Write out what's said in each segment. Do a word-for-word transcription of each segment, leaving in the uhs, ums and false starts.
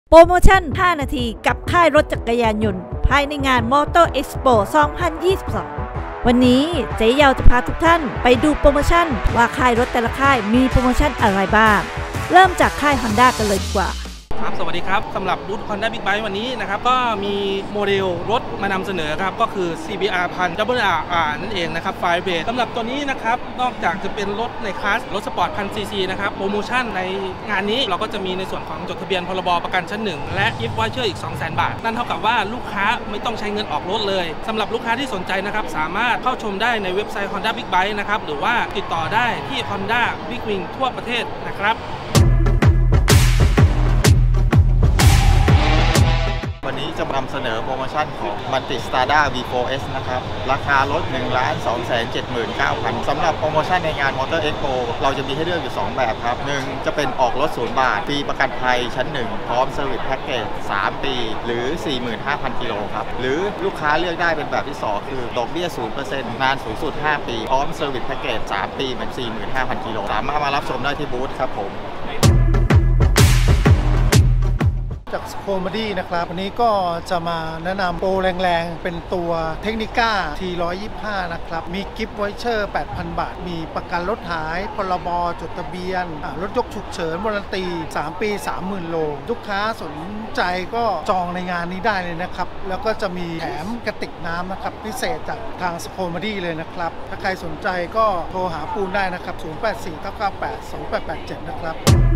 โปรโมชั่นห้านาทีกับค่ายรถจักรยานยนต์ภายในงาน Motor Expo สองพันยี่สิบสอง วันนี้เจ๊เยาจะพาทุกท่านไปดูโปรโมชั่นว่าค่ายรถแต่ละค่ายมีโปรโมชั่นอะไรบ้างเริ่มจากค่าย Honda กันเลยดีกว่าครับสวัสดีครับสำหรับบูธ Honda Big Bike วันนี้นะครับก็มีโมเดลรถมานำเสนอครับก็คือ ซี บี อาร์ หนึ่งพัน ดับเบิล อาร์ อาร์ นั่นเองนะครับไฟเบสสำหรับตัวนี้นะครับนอกจากจะเป็นรถในคลาสรถสปอร์ต หนึ่งพัน ซี ซี นะครับโปรโมชั่นในงานนี้เราก็จะมีในส่วนของจดทะเบียนพรบประกันชั้นหนึ่งและกิฟต์วอเชอร์อีก สองแสน บาทนั่นเท่ากับว่าลูกค้าไม่ต้องใช้เงินออกรถเลยสำหรับลูกค้าที่สนใจนะครับสามารถเข้าชมได้ในเว็บไซต์ Honda Big Bike นะครับหรือว่าติดต่อได้ที่ Honda Big Wing ทั่วประเทศนะครับวันนี้จะนำเสนอโปรโมชั่นของ Multistrada วี โฟร์ เอส นะครับราคารถ หนึ่งล้านสองแสนเจ็ดหมื่นเก้าพัน สำหรับโปรโมชั่นในงาน Motor Expo เราจะมีให้เลือกอยู่สองแบบครับหนึ่งจะเป็นออกรถศูนย์บาทฟรีประกันภัยชั้นหนึ่งพร้อมเซอร์วิสแพ็กเกจสามปีหรือ สี่หมื่นห้าพัน กิโลครับหรือลูกค้าเลือกได้เป็นแบบที่สองคือดอกเบี้ย ศูนย์เปอร์เซ็นต์ นานสูงสุดห้าปีพร้อมเซอร์วิสแพ็กเกจสามปีเหมือน สี่หมื่นห้าพัน กิโลสามารถมารับชมได้ที่บูธครับผมจากสโคมดี้นะครับวันนี้ก็จะมาแนะนำโปรแรงๆเป็นตัวเทคนิก้า ที หนึ่งร้อยยี่สิบห้า นะครับมีกิฟต์วอยเชอร์ แปดพัน บาทมีประกันรถหายพรบจดทะเบียนรถยกฉุกเฉินวารันตีสามปี สามหมื่น โลลูกค้าสนใจก็จองในงานนี้ได้เลยนะครับแล้วก็จะมีแถมกระติกน้ำนะครับพิเศษจากทางสโคมดี้เลยนะครับถ้าใครสนใจก็โทรหาปูนได้นะครับศูนย์ แปด สี่ เก้า เก้า แปด สอง แปด แปด เจ็ดนะครับ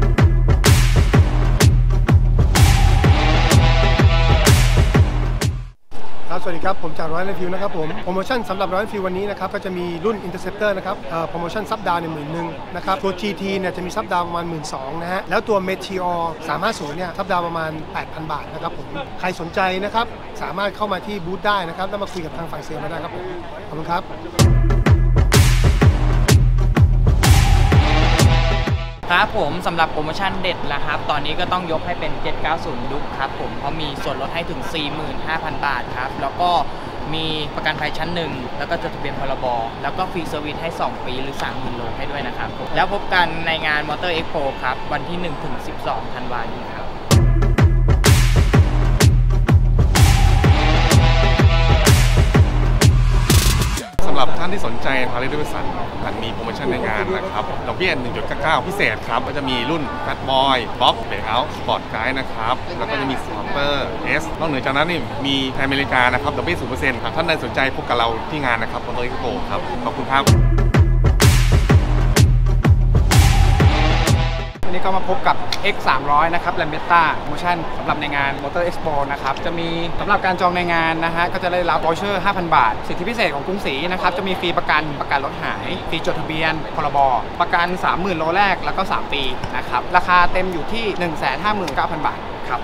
สวัสดีครับผมจากร้อยรีวิวนะครับผมโปรโมชั่นสำหรับร้อยรีวิววันนี้นะครับก็จะมีรุ่น Interceptor นะครับโปรโมชั่นซับดาวน์ในหมื่นหนึ่งนะครับตัว จี ที เนี่ยจะมีซับดาวน์ประมาณ หนึ่งหมื่นสองพัน นะฮะแล้วตัว Meteor สามห้าศูนย์เนี่ยซับดาวน์ประมาณ แปดพัน บาทนะครับผมใครสนใจนะครับสามารถเข้ามาที่บูธได้นะครับแล้วมาคุยกับทางฝ่ายเซลล์ได้ครับผมขอบคุณครับครับผมสำหรับโปรโมชั่นเด็ดนะครับตอนนี้ก็ต้องยกให้เป็นเจ็ดเก้าศูนย์ดุ๊กครับผมเพราะมีส่วนลดให้ถึง สี่หมื่นห้าพัน บาทครับแล้วก็มีประกันภัยชั้นหนึ่งแล้วก็จดทะเบียนพรบแล้วก็ฟรีเซอร์วิสให้สองปีหรือ สามหมื่น โลให้ด้วยนะครับแล้วพบกันในงาน Motor Expo ครับวันที่หนึ่งถึงสิบสองธันวาคมนี้ครับสำหรับท่านที่สนใจฮาร์เลย์ เดวิดสันมันมีโปรโมชั่นในงานนะครับดอกเบี้ย หนึ่งจุดเก้า พิเศษครับก็จะมีรุ่น Fat Boy Bob Breakout Sport Guide นะครับแล้วก็จะมี Super S นอกเหนือจากนั้นนี่มีในอเมริกานะครับดอกเบี้ย ศูนย์เปอร์เซ็นต์ ครับท่านใดสนใจพบกับเราที่งานนะครับ Motor Expo ครับขอบคุณครับวันนี้ก็มาพบกับ เอ็กซ์ สามร้อย นะครับ Lambretta โปรโมชั่นสำหรับในงาน Motor Expo นะครับจะมีสำหรับการจองในงานนะฮะก็จะได้รับวอเชอร์ ห้าพัน บาทสิทธิพิเศษของกรุงศรีนะครับจะมีฟรีประกันประกันรถหายฟรีจดทะเบียนพรบประกัน สามหมื่น โลแรกแล้วก็สามปีนะครับราคาเต็มอยู่ที่ หนึ่งแสนห้าหมื่นเก้าพัน บาทครับ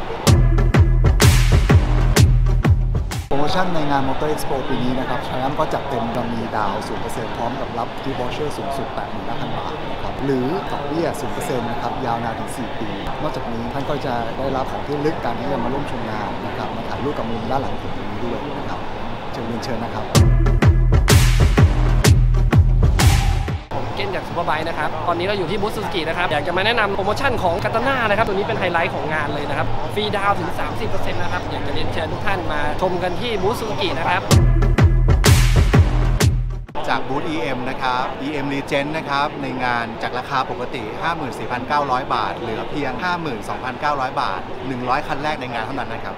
โปรโมชั่นในงาน Motor Expo ปีนี้นะครับชายัมก็จัดเต็มเรามีดาว ศูนย์เปอร์เซ็นต์ พร้อมกับรับกิฟต์วอเชอร์สูงสุด แปดหมื่นห้าพัน บาทนะครับหรือดอกเบี้ย ศูนย์เปอร์เซ็นต์ นะครับยาวนานถึงสี่ปีนอกจากนี้ท่านก็จะได้รับของที่ลึกการที่จะมาร่วมชมงานนะครับมาถ่ายรูปกับมุมด้านหลังผมตรงนี้ด้วยนะครับเชิญเรียนเชิญนะครับเก้นจากซูเปอร์ไบค์นะครับตอนนี้เราอยู่ที่บูธซูซูกินะครับอยากจะมาแนะนำโปรโมชั่นของคาตาน่านะครับตัวนี้เป็นไฮไลท์ของงานเลยนะครับฟรีดาวถึง สามสิบเปอร์เซ็นต์ นะครับอยากจะเรียนเชิญทุกท่านมาชมกันที่บูธซูซูกินะครับจากบูธ อี เอ็ม นะครับ อี เอ็ม Legend นะครับในงานจากราคาปกติ ห้าหมื่นสี่พันเก้าร้อย บาทเหลือเพียง ห้าหมื่นสองพันเก้าร้อย บาทหนึ่งร้อยคันแรกในงานเท่านั้นนะครับ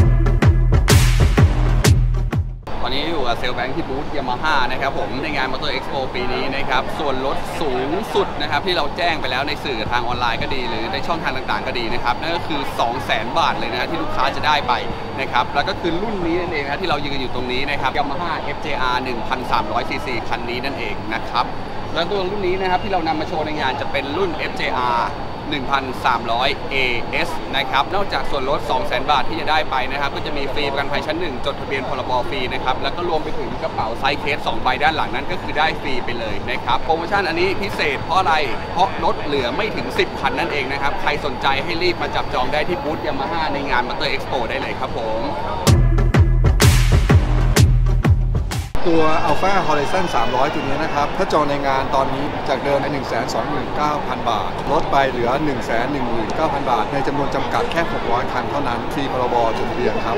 ตอนนี้อยู่กับเซลล์แบงค์ที่บูธยามาฮ่านะครับผมในงาน Motor Expo ปีนี้นะครับส่วนลดสูงสุดนะครับที่เราแจ้งไปแล้วในสื่อทางออนไลน์ก็ดีหรือในช่องทางต่างๆก็ดีนะครับนั่นก็คือ สองแสน บาทเลยนะที่ลูกค้าจะได้ไปนะครับแล้วก็คือรุ่นนี้นั่นเองนะที่เรายืนอยู่ตรงนี้นะครับ Yamaha เอฟ เจ อาร์ หนึ่งพันสามร้อย ซี ซี คันนี้นั่นเองนะครับแล้วตัวรุ่นนี้นะครับที่เรานำมาโชว์ในงานจะเป็นรุ่น เอฟ เจ อาร์ หนึ่งพันสามร้อย เอ เอส นะครับนอกจากส่วนลด สองแสน บาทที่จะได้ไปนะครับก็จะมีฟรีประกันภัยชั้นหนึ่งจดทะเบียนพรบฟรีนะครับแล้วก็รวมไปถึงกระเป๋าไซส์เคสสองใบด้านหลังนั้นก็คือได้ฟรีไปเลยนะครับโปรโมชั่นอันนี้พิเศษเพราะอะไรเพราะลดเหลือไม่ถึงสิบคันนั่นเองนะครับใครสนใจให้รีบมาจับจองได้ที่บูธยามาฮ่าในงาน Motor Expo ได้เลยครับผมตัว Alpha Horizon สามร้อย ตัวนี้นะครับถ้าจองในงานตอนนี้จากเดิม หนึ่งแสนสองหมื่นเก้าพัน บาทลดไปเหลือ หนึ่งแสนหนึ่งหมื่นเก้าพัน บาทในจำนวนจำกัดแค่หกร้อยคันเท่านั้นฟรีพรบจดทะเบียนครับ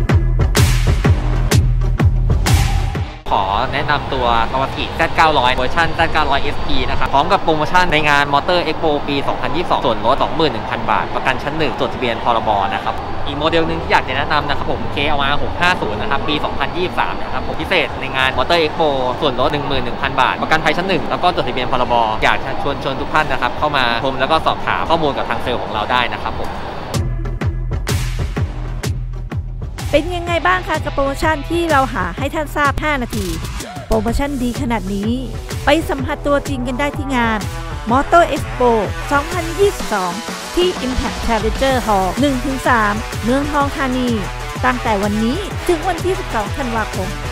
ขอแนะนำตัว Kawasaki แซด เก้าร้อย เวอร์ชัน แซด เก้าร้อย เอส พี นะครับพร้อมกับโปรโมชั่นในงาน Motor Expo ปี สองพันยี่สิบสอง ส่วนลด สองหมื่นหนึ่งพัน บาทประกันชั้นหนึ่งจดทะเบียนพรบนะครับอีกโมเดลหนึ่งที่อยากจะแนะนำนะครับผม เค แอล อาร์ หกห้าศูนย์ นะครับปี สองพันยี่สิบสาม นะครับผมพิเศษในงาน Motor Expo ส่วนลด หนึ่งหมื่นหนึ่งพัน บาทประกันภัยชั้นหนึ่งแล้วก็จดทะเบียนพรบอยากชวนชวนทุกท่านนะครับเข้ามาชมแล้วก็สอบถามข้อมูลกับทางเซลล์ของเราได้นะครับผมเป็นยังไงบ้างคะกับโปรโมชั่นที่เราหาให้ท่านทราบห้านาทีโปรโมชั่นดีขนาดนี้ไปสัมผัสตัวจริงกันได้ที่งาน Motor Expo สองพันยี่สิบสอง ที่ Impact Challenger Hall หนึ่งถึงสาม เมืองทองธานีตั้งแต่วันนี้ถึงวันที่สิบสองธันวาคม